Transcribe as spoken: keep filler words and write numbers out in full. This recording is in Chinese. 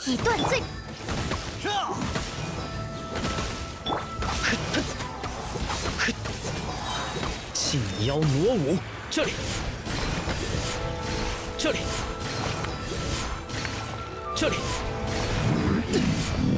以断罪。 进妖挪舞，这里，这里，这里。